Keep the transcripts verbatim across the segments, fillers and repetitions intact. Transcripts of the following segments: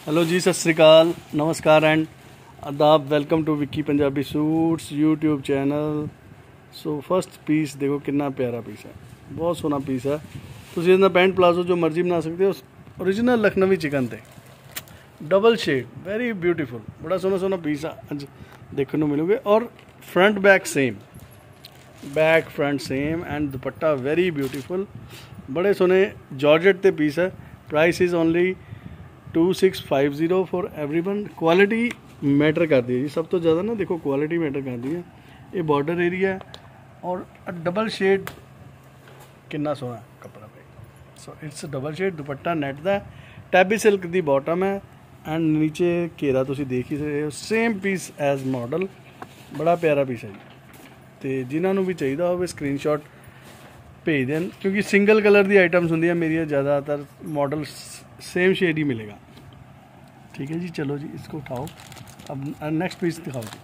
Hello जी, सत श्री अकाल, नमस्कार एंड आदाब। Welcome to Vicky Punjabi suits YouTube channel. So first piece देखो कितना प्यारा पीस है, बहुत सोहना पीस है। तुसीं इहदा पैंट प्लाजो जो मर्जी बना सकते हो। ओरिजिनल लखनवी चिकन ते डबल शेड, वेरी ब्यूटीफुल, बड़ा सोहना सोहना पीस अज देखने को मिलोगे। और front back same, back front same and dupatta very beautiful, बड़े सोहने जॉर्जेट ते पीस है। Price is only two six five zero for every one. Quality matter करती है जी, सब तो ज़्यादा ना देखो क्वालिटी मैटर करती है। ये बॉर्डर एरिया है और डबल शेड कितना सोहना कपड़ा पे। So it's double shade, dupatta net दा, टैबी सिल्क दी बॉटम है एंड नीचे घेरा तुसीं देख ही सकते हो। सेम पीस एज मॉडल, बड़ा प्यारा पीस है जी। तो जिन्होंने भी चाहिए हो स्क्रीनशॉट भेज दें, क्योंकि सिंगल कलर दी आइटम्स होंगी मेरी, ज़्यादातर मॉडल सेम शेड ही मिलेगा। ठीक है जी, चलो जी इसको उठाओ। अब नेक्स्ट पीस दिखाओ जी।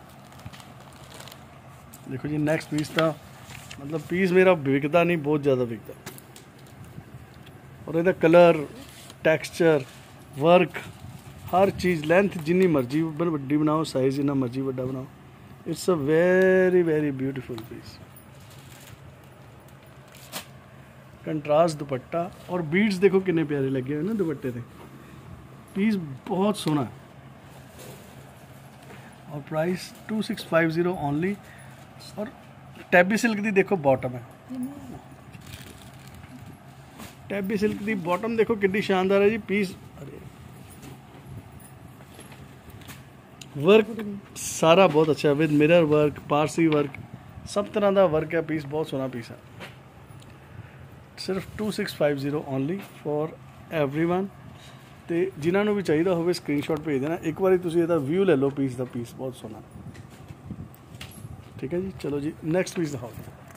देखो जी नेक्स्ट पीस था, मतलब पीस मेरा बिकता नहीं, बहुत ज़्यादा बिकता। और इहदा कलर, टैक्सचर, वर्क, हर चीज़, लेंथ जिन्नी मर्जी वड्डी बनाओ, साइज़ जिन्ना मर्जी वड्डा बनाओ। It's a very very beautiful piece. Contrast dupatta और बीड्स देखो कितने प्यारे लगे हुए ना दुपट्टे पे। पीस बहुत सोहना है और price two six five zero only. और टैबी सिल्क दी देखो बॉटम है, टैबी सिल्क दी बॉटम देखो कितनी शानदार है जी। पीस अरे वर्क सारा बहुत अच्छा है, with mirror work, Parsi work, सब तरह का वर्क है। पीस बहुत सोहना पीस है। सिर्फ two six five zero only for every one. तो जिन्होंने भी चाहिए हो स्क्रीनशॉट भेज देना। एक बार तुम इसका व्यू ले लो पीस का, पीस बहुत सोहना। ठीक है जी, चलो जी नैक्सट पीस दिखाओ।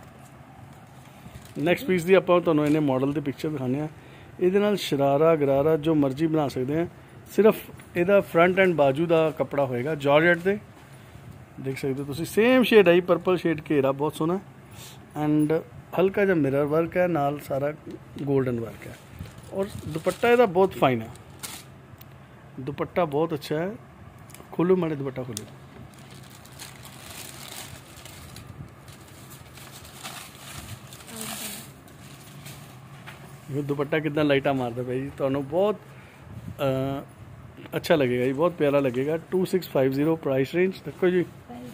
नैक्सट पीस की आप इन्हें मॉडल की पिक्चर दिखाने। ये शरारा गरारा जो मर्जी बना सकते हैं। सिर्फ यदा फ्रंट एंड बाजू का कपड़ा होएगा जॉर्जेट से, देख सकते हो तुम। सेम शेड है, पर्पल शेड घेरा बहुत सोहना एंड हल्का जहा मिरर वर्क है, नाल सारा गोल्डन वर्क है। और दुपट्टा ਇਹਦਾ बहुत फाइन है, दुपट्टा बहुत अच्छा है। खोलो माड़े दुपट्टा खोलो। ये दुपट्टा कितना लाइटा मारता भाई, तो बहुत आ, अच्छा लगेगा जी, बहुत प्यारा लगेगा। Two six five zero price range देखो जी।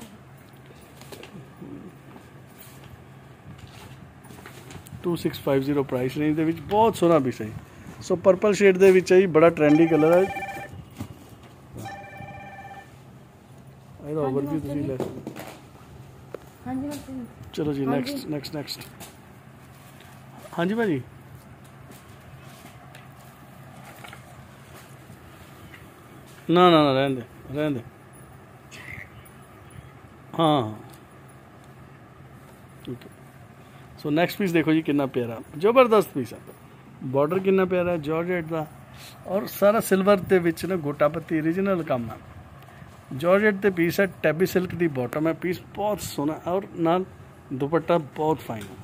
Two six five zero price range के बहुत सोहना पीस है। सो पर्पल शेड के जी, बड़ा ट्रेंडी कलर है। ओवरव्यू तुसीं ले चलो जी नैक्सट नैक्सट नैक्सट। हाँ जी भाजी, ना ना ना रहने दे रहने दे। हाँ ठीक है। सो नेक्स्ट पीस देखो जी कितना प्यारा, जबरदस्त पीस है। बॉर्डर कितना प्यारा है जॉर्जेट का, और सारा सिल्वर के विच ना गोटा पत्ती ओरिजिनल काम है। जॉर्जेट के पीस है, टैबी सिल्क की बॉटम है। पीस बहुत सोहना और नाल दुपट्टा बहुत फाइन है।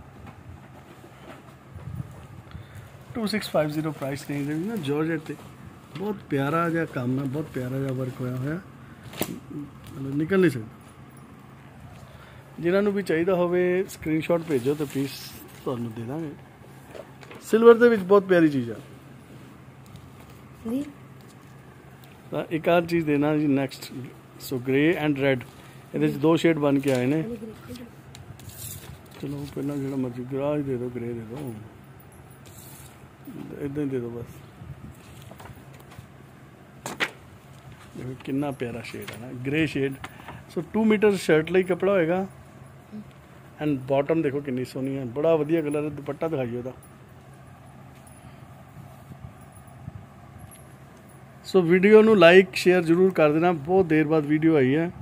Two six five zero price range है ना। जॉर्जेट से बहुत प्यारा जहा काम है, बहुत प्यारा जहा वर्क होया होया, मतलब निकल नहीं सकता। जिन्होंने भी चाहिए हो स्क्रीनशॉट भेजो तो पीस तुहानू दे देंगे। सिल्वर के बहुत प्यारी चीज़ है। एक आध चीज़ देना जी next. So grey and red, ये दो शेड बन के आए ने। चलो पहला जो मर्जी ग्राज दे दो, ग्रे दे दो, इदा ही दे दो बस। देखो कितना प्यारा शेड है ना, grey shade. So two metre shirt ਲਈ कपड़ा होएगा एंड बॉटम देखो कितनी सोहनी है, बड़ा वधिया कलर है। दुपट्टा दिखाइए ਉਹਦਾ। सो वीडियो ਨੂੰ लाइक शेयर जरूर कर देना, बहुत देर बाद वीडियो आई है।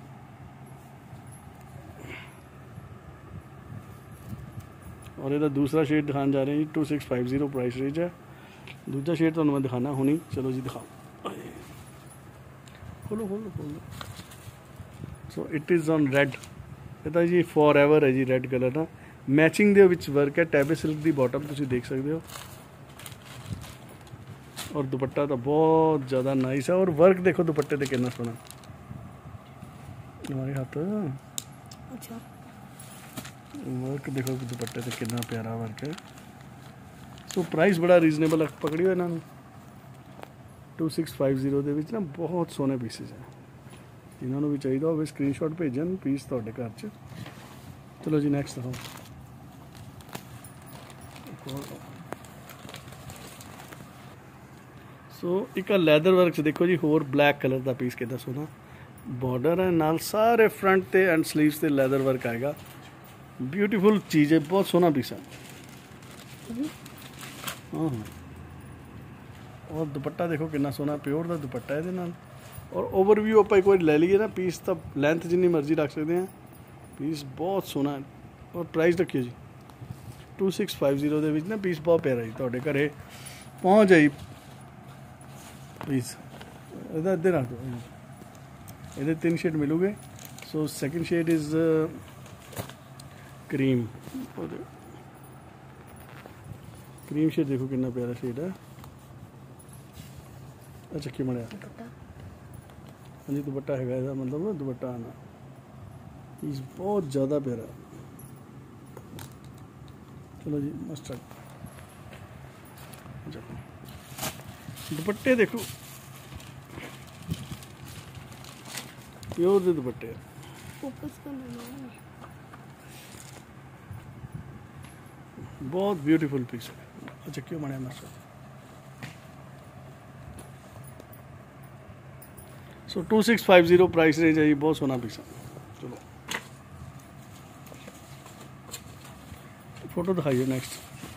और ਇਹਦਾ दूसरा शेड दिखाने जा रहे हैं जी। Two six five zero price range है। दूसरा शेड ਤੁਹਾਨੂੰ मैं दिखाना हुनी। चलो जी दिखाओ, खोलो खोलो खोलो। So it is on red. ये जी फॉर एवर है जी, रेड कलर ना मैचिंग दे विच वर्क है। टैबे सिल्क की बॉटम तुसीं देख सकते हो। और दुपट्टा तो बहुत ज़्यादा नाइस है और वर्क देखो दुपट्टे ते कितना सोना हमारे हाथ अच्छा वर्क देखो दुपट्टे ते कितना प्यारा वर्क है। सो प्राइस बड़ा रीजनेबल है, पकड़ियो इन्होंने टू सिक्स फाइव जीरो ਦੇ ਵਿੱਚ ਨਾ बहुत सोने पीसेज है। जिन्होंने भी चाहिए होवे स्क्रीनशॉट भेजन पीस ਤੁਹਾਡੇ घर च। चलो जी नैक्सट दिखाओ। सो एक लैदर वर्क देखो जी होर ब्लैक कलर का पीस कितना सोना बॉर्डर है नाल सारे फ्रंट ते एंड स्लीव्स ते लैदर वर्क आएगा। ब्यूटीफुल चीज़ है, बहुत सोना पीस है। हाँ हाँ और दुपट्टा देखो कितना सोना प्योर का दुपट्टा है नाल। और ओवरव्यू आप एक बार ले लीए ना पीस तो लेंथ जिन्नी मर्जी रख सकते हैं। पीस बहुत सोना है और प्राइस रखिए जी टू सिक्स फाइव जीरो के ना पीस बहुत प्यारा जी ਤੁਹਾਡੇ ਘਰੇ पहुँच जाए पीस। इधर इधर रख दो, इधर तीन शेड मिलोगे। So second shade is cream. Cream shade देखो कितना प्यारा शेड है। अच्छा क्यों मड़िया हाँ जी दुपट्टा है इसका मतलब ना दुपट्टा आना पीस बहुत ज़्यादा प्यारा। चलो जी मस्टर्ड दुपट्टे देखो प्योर दे दुपट्टे फोकस करना बहुत ब्यूटीफुल पीस है। अच्छा क्यों मड़िया mustard. So two six five zero price range है जी, बहुत सोना पीस है। चलो फोटो दिखाइए नेक्स्ट।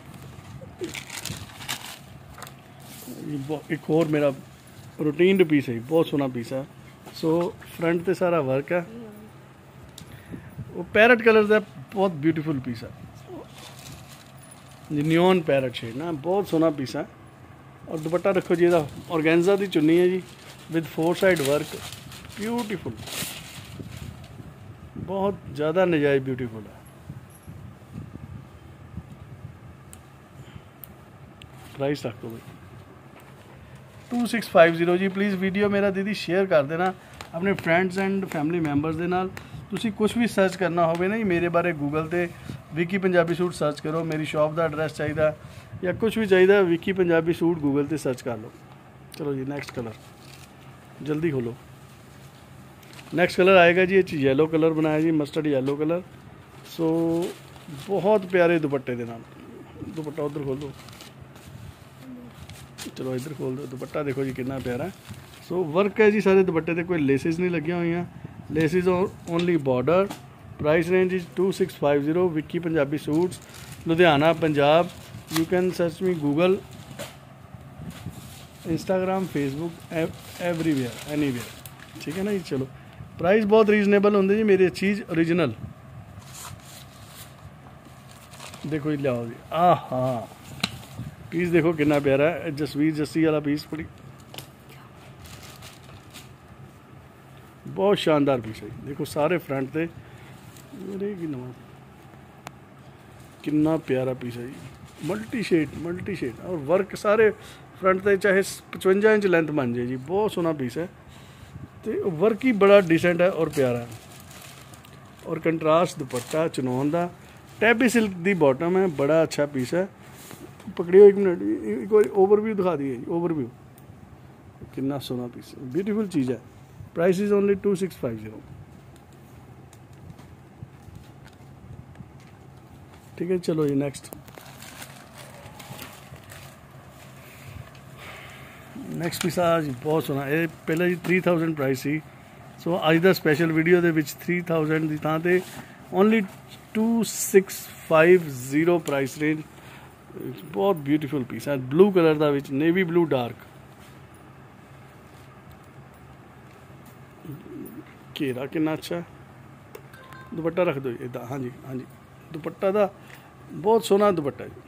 ये एक और मेरा रूटीन पीस है, बहुत सोना पीस है। सो फ्रंट पे सारा वर्क है, वो पैरट कलर का बहुत ब्यूटीफुल पीस है। नियॉन पैरट शेड ना बहुत सोना पीस है। और दुपट्टा रखो जी इसका ऑर्गेन्जा की चुन्नी है जी with four side work beautiful, बहुत ज़्यादा नजायज़ ब्यूटीफुल है। प्राइस रख दो भाई टू सिक्स फाइव जीरो जी। प्लीज़ वीडियो मेरा दीदी शेयर कर देना अपने फ्रेंड्स एंड फैमिली मैंबर्स के नाल। तुसी कुछ भी सर्च करना होवे ना मेरे बारे गूगल ते विकी पंजाबी सूट सर्च करो, मेरी शॉप का एड्रैस चाहिए या कुछ भी चाहिए विकी पंजाबी सूट गूगल ते सर्च कर लो। चलो जी नेक्स्ट कलर जल्दी खोलो। नेक्स्ट कलर आएगा जी ये येलो कलर बनाया जी मस्टर्ड येलो कलर। सो बहुत प्यारे दुपट्टे के नाल। दुपट्टा उधर खोल दो, चलो इधर खोल दो। दुपट्टा देखो जी कितना प्यारा है। सो वर्क है जी सारे दुपट्टे ते, कोई लेसिस नहीं लगी हुई हैं, laces only border. Price range is two six five zero. Vicky Punjabi suits Ludhiana Punjab. You can search me Google Instagram Facebook everywhere anywhere, ठीक है ना जी। चलो प्राइस बहुत रीजनेबल होंगे जी मेरी चीज़ ओरिजिनल। देखो जी लियाओ जी आ हाँ पीस देखो कितना प्यारा है। जसवीर जस्सी वाला पीस बड़ी बहुत शानदार पीस है। देखो सारे फ्रंट पे मेरे की नवा कितना प्यारा पीस है जी। मल्टी शेड मल्टी शेड और वर्क सारे फ्रंट पे चाहे पचवंजा इंच लेंथ बन जाए जी, बहुत सोना पीस है। तो वर्क ही बड़ा डिसेंट है और प्यारा है। और कंट्रास्ट दुपट्टा चनौन का टैबी सिल्क दी बॉटम है, बड़ा अच्छा पीस है। पकड़ियो एक मिनट एक बार ओवरव्यू दिखा दिए ओवरव्यू कितना सोना पीस है, ब्यूटीफुल चीज़ है। Price is only two six five zero, ठीक है। चलो जी नेक्स्ट नेक्स्ट पीस आज बहुत सोना ये पहले जी थ्री थाउजेंड प्राइस सी। सो अज का स्पैशल वीडियो के थ्री थाउजेंड की थां ते only two six five zero price range. बहुत ब्यूटीफुल पीस है ब्लू कलर का विच नेवी ब्लू डार्क घेरा कितना अच्छा। दुपट्टा रख दो इदा हाँ जी हाँ जी दुपट्टा का बहुत सोहना दुपट्टा जी।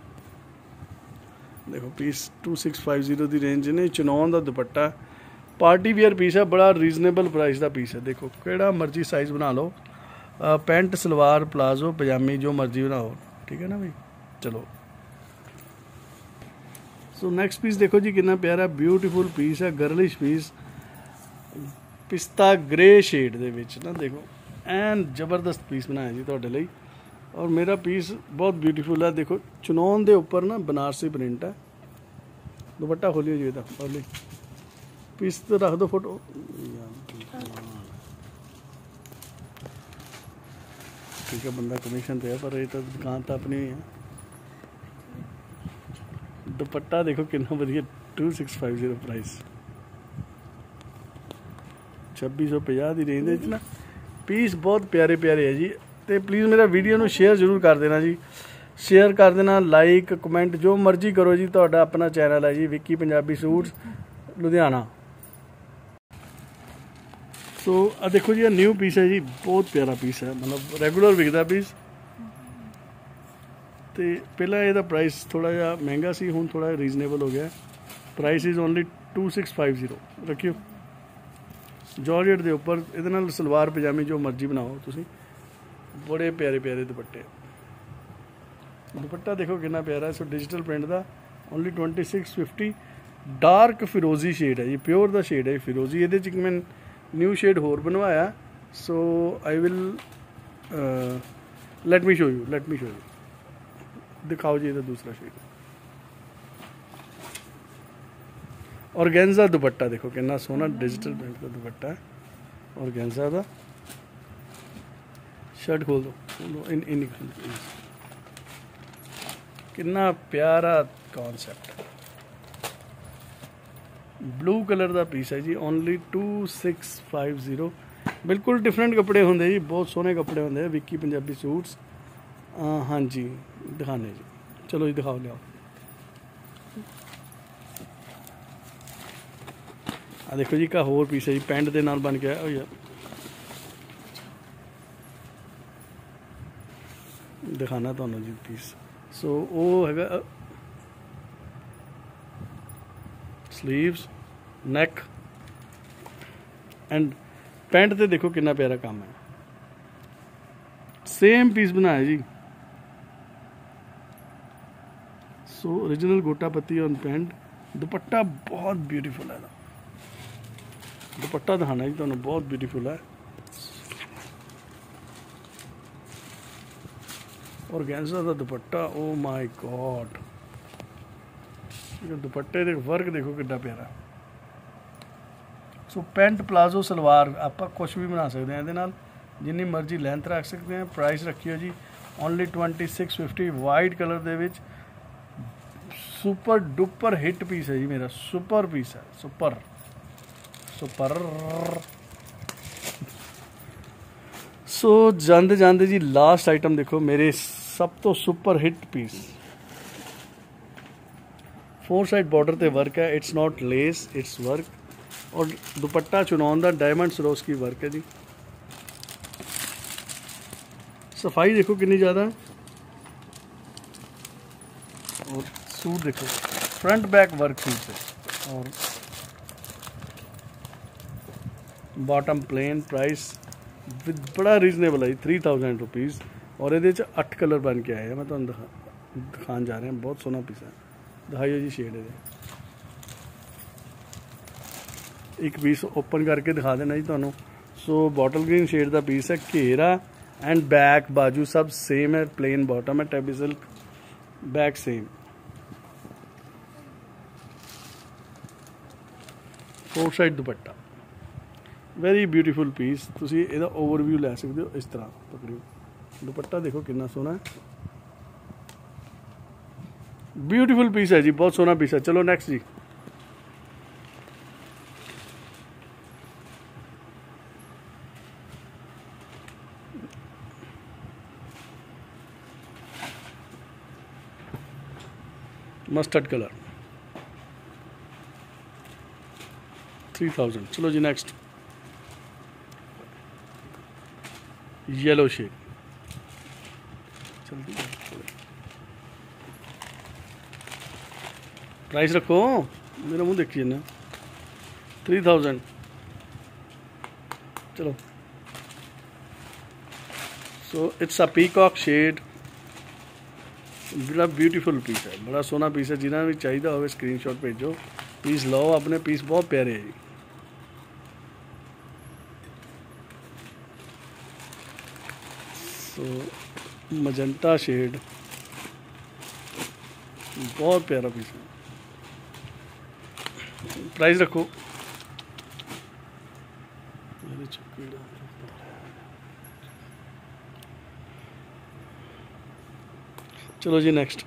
देखो piece two six five zero की रेंज ने चनौन का दुपट्टा पार्टी वेयर पीस है, बड़ा रीजनेबल प्राइस का पीस है। देखो केड़ा मर्जी साइज़ बना लो, आ, पेंट सलवार प्लाजो पजामी जो मर्जी बनाओ, ठीक है ना भाई। चलो सो नेक्स्ट पीस देखो जी कितना प्यारा ब्यूटीफुल पीस है, गर्लिश पीस पिस्ता ग्रे शेड ਦੇ ਵਿੱਚ ਨਾ देखो ਐਨ ਜ਼ਬਰਦਸਤ ਪੀਸ ਬਣਾਇਆ ਜੀ ਤੁਹਾਡੇ ਲਈ। और मेरा पीस बहुत ब्यूटीफुल है, देखो चुनौन के उपर ना बनारसी प्रिंट है। दुपट्टा खोलियो जी इहदा खोली पीस तो रख दो फोटो। ठीक है बंदा कमीशन पे है पर ये तो दुकान तो अपनी है। दुपट्टा देखो कितना वधिया two six five zero price छब्बी सौ पचास की रेंज ना। पीस बहुत प्यारे प्यारे है जी। तो प्लीज़ मेरा वीडियो में शेयर जरूर कर देना जी, शेयर कर देना, लाइक कमेंट जो मर्जी करो जी। तुहाडा अपना चैनल है जी विक्की पंजाबी सूट्स लुधियाना। सो आ देखो जी न्यू पीस है जी, बहुत प्यारा पीस है, मतलब रेगुलर विकदा पीस। तो पहला ਇਹਦਾ प्राइस थोड़ा ਜਿਹਾ महंगा सी, हुण थोड़ा रीजनेबल हो गया। Price is only two six five zero. रखियो जॉर्जेट के उपर ਇਹਦੇ ਨਾਲ सलवार पजामी जो मर्जी बनाओ तुसी। बड़े प्यारे प्यारे दुपट्टे, दुपट्टा देखो कितना प्यारा है। सो डिजिटल प्रिंट का only twenty six fifty. Dark फिरोजी शेड है जी, प्योर का शेड है फिरोजी। ये मैं न्यू शेड होर बनवाया। So I will let me show you let me show you दिखाओ जी ये दूसरा शेड। ऑर्गेन्जा दुपट्टा देखो कितना सोहना डिजिटल प्रिंट का दुपट्टा है ऑर्गेन्जा का। शर्ट खोल दो, खोल दो इन इन कितना प्यारा कॉन्सेप्ट है। ब्लू कलर का पीस है जी, only two six five zero. बिल्कुल डिफरेंट कपड़े होंगे जी, बहुत सोहने कपड़े होंगे विक्की पंजाबी सूट्स। हाँ जी दिखाने जी, चलो जी दिखाओ लियाओ। आ देखो जी का होर पीस है जी, पैंट के नाल बन गया यार। दिखाना तो जी पीस। सो वो है स्लीव्स नैक एंड पैंट ते देखो कितना प्यारा काम है। सेम पीस बनाया जी। सो ओरिजिनल गोटा पत्ती ऑन पैंट। दुपट्टा बहुत ब्यूटीफुल है, दुपट्टा दिखाना जी तुहानू बहुत ब्यूटीफुल है। ऑर्गेन्जा का दुपट्टा, ओ माय गॉड दुपट्टे दे वर्क देखो कितना प्यारा। सो पैंट प्लाजो सलवार आप कुछ भी बना सकते हैं, ये जिन्नी मर्जी लेंथ रख सकते हैं। प्राइस रखियो जी only twenty six fifty. White colour दे विच सुपर डुपर हिट पीस है जी मेरा, सुपर पीस है, सुपर सुपर। सो जाते जाते जी लास्ट आइटम देखो मेरे सब तो super hit piece. Four side border ते वर्क है, it's not lace it's work. और दुपट्टा चुनौन दा डायमंड सरोस की वर्क है जी। सफाई देखो कितनी ज़्यादा है। और सूट देखो फ्रंट बैक वर्क सूट है और बॉटम प्लेन। प्राइस विद बड़ा रीजनेबल है थ्री थाउजेंड रुपीज़। और ये अठ कलर बन के आए हैं, मैं तुम दिखा दिखान जा रहे हैं। बहुत सोहना पीस है, दिखाइए जी शेड है। एक पीस ओपन करके दिखा देना जी तुहानू। सो बॉटल ग्रीन शेड का पीस है, घेरा एंड बैक बाजू सब सेम है, प्लेन बॉटम है, tabby silk back same. Four side dupatta very beautiful piece. तुसी इहदा ओवरव्यू ले सकते हो इस तरह पकड़ियो। दुपट्टा देखो कितना सोहना है, ब्यूटीफुल पीस है जी, बहुत सोहना पीस है। चलो नेक्स्ट जी। Mustard colour three thousand. चलो जी नेक्स्ट येलो शेड। जल्दी प्राइस रखो, मेरा मुंह देखिए ना। Three thousand. चलो so it's a peacock shade बड़ा ब्यूटीफुल पीस है, बड़ा सोहना पीस है। जिन्हें भी चाहिए हो स्क्रीनशॉट भेजो, पीस लो अपने, पीस बहुत प्यारे है जी। सो मजंटा शेड, बहुत प्यारा पीस है। प्राइस रखो। चलो जी नेक्स्ट।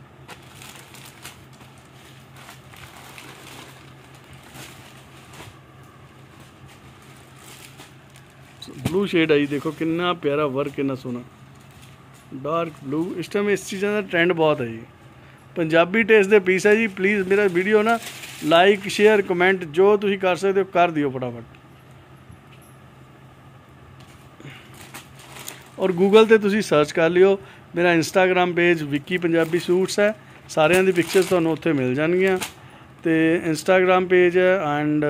ब्लू शेड आई, देखो कितना प्यारा वर्क, कितना सोना डार्क ब्लू। इस टाइम इस चीज़ों का ट्रेंड बहुत है जी। पंजाबी टेस्ट के पीस है जी। प्लीज़ मेरा वीडियो ना लाइक शेयर कमेंट जो तुम कर सकते हो कर दियो फटाफट। और गूगल ते तुसी सर्च कर लियो, मेरा Instagram page Vicky Punjabi suits है, सारिਆਂ ਦੀ पिक्चर्स ਤੁਹਾਨੂੰ ਉੱਥੇ मिल ਜਾਣਗੀਆਂ। ਤੇ इंस्टाग्राम पेज है एंड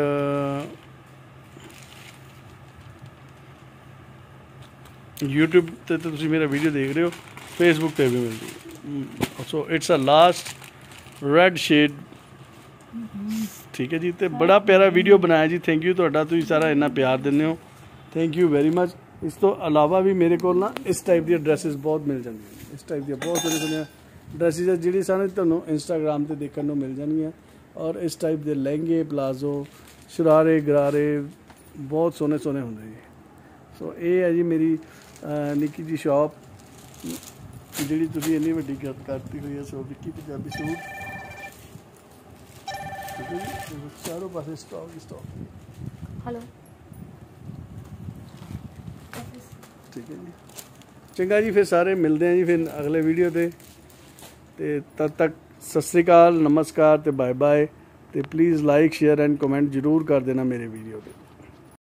यूट्यूब ते तो तुसी मेरा वीडियो देख रहे हो, फेसबुक पे भी मिल जूगी। So it's a last red shade, ठीक है जी। तो बड़ा प्यारा वीडियो बनाया जी, थैंक यू ਤੁਹਾਡਾ, ਤੁਸੀਂ ਸਾਰਾ ਇੰਨਾ ਪਿਆਰ ਦਿੰਦੇ ਹੋ, थैंक यू वेरी मच। इस तो अलावा भी मेरे को ना इस टाइप दी ड्रेसिस बहुत मिल जाएंगी, इस टाइप दी बहुत सोहनी सोहनी ड्रेसिस है जी सानू तुहानू इंस्टाग्राम ते देखने को मिल जाएंगी। और इस टाइप के लहंगे प्लाजो शरारे गरारे बहुत सोहने सोहने होंगे जी। सो ये है जी मेरी निक्की जी शॉप जी तुसीं इन्नी वड्डी करती हुई है। सो विक्की पंजाबी सूट, ठीक है जी, चारों पासे स्टॉक ही स्टॉक। हेलो, ठीक है जी, चंगा जी। फिर सारे मिलते हैं जी फिर अगले वीडियो ते ते तद तक सत श्री अकाल, नमस्कार ते बाय बाय। ते please like share and comment जरूर कर देना मेरे वीडियो पे।